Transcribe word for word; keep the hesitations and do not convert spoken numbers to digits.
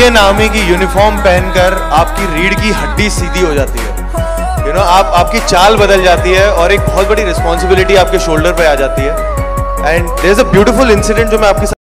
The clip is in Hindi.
इंडियन आर्मी की यूनिफॉर्म पहनकर आपकी रीढ़ की हड्डी सीधी हो जाती है, यू नो आप आपकी चाल बदल जाती है और एक बहुत बड़ी रिस्पॉन्सिबिलिटी आपके शोल्डर पे आ जाती है। And there is a beautiful incident जो मैं आपके